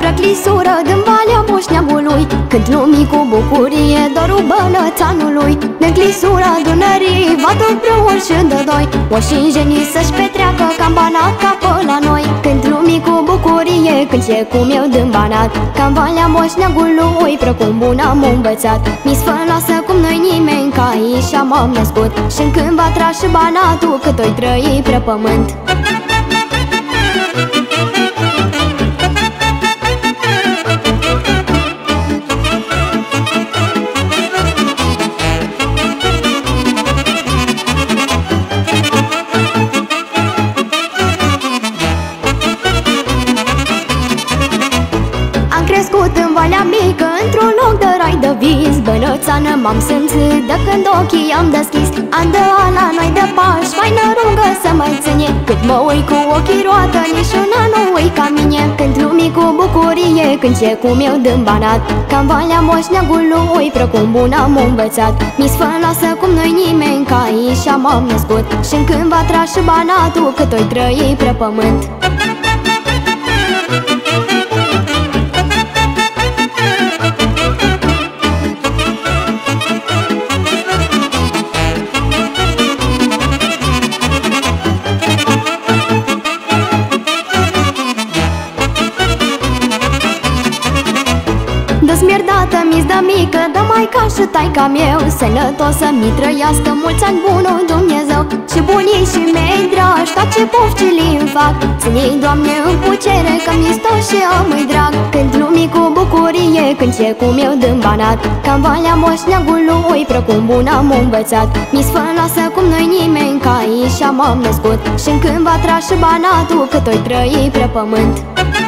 Răclisură din Valea Moșneagului, cânt lumii cu bucurie dorul bănățanului. Din clisura Dunării va tot preon și de doi, moșinjenii să-și petreacă cam Banat ca pe la noi. Cânt lumii cu bucurie când ce cum eu din Banat, cam Valea Moșneagului precum bun am învățat. Mi sfănoasă cum noi nimeni ca aici m-am născut, și-n când va tra și Banatul cât o-i trăi pe pământ. Crescut în Valea Mică, într-un loc de rai de vis. Bănățană m-am simțit de când ochii am deschis. An de an la noi de pași, faină rungă să mă ține. Cât mă uit cu ochii roată, niciuna nu ui ca mine. Cânt lumii cu bucurie când ce cum eu din Banat, cam Valea Moșneagului precum bun am învățat. Mi sfănoasă cum noi nimeni ca aici m-am născut, și-n când va tra și Banatul cât o-i trăi pe pământ. Desmierdată mi-s de mică, de maica și taica meu, sănătos să-mi trăiască mulți ani bunul Dumnezeu. Și bunii și mei dragi, tot ce pofci li-mi fac, ține-i Doamne în pucere, că mi-s tot și am-i drag. Cânt lumii cu bucurie când ce cum eu din Banat, cam Valea Moșneagului precum bun am învățat. Mi sfănoasă cum noi nimeni ca aici m-am născut, și-n când va tra și Banatul cât o-i trăi pe pământ.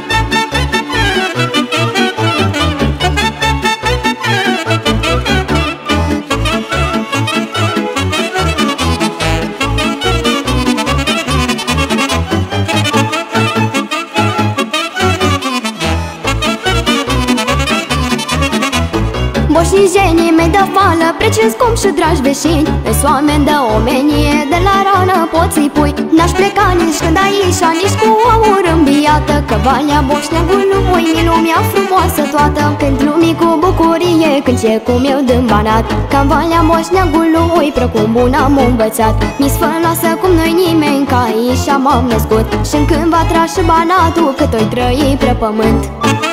Moșinjenii mei de fală, precis cum și dragi veșini, îs oameni de omenie, de la rană poți să-i pui. N-aș pleca nici când aici, nici cu aur îmbiată, că Valea Moșneagului mi lumea frumoasă toată. Cânt lumii cu bucurie când ce cum eu din Banat, cam Valea Moșneagului precum bun am învățat. Mi sfănoasă cum noi nimeni ca aici m-am născut, și-n când va tra și Banatul cât o-i trăi pe pământ.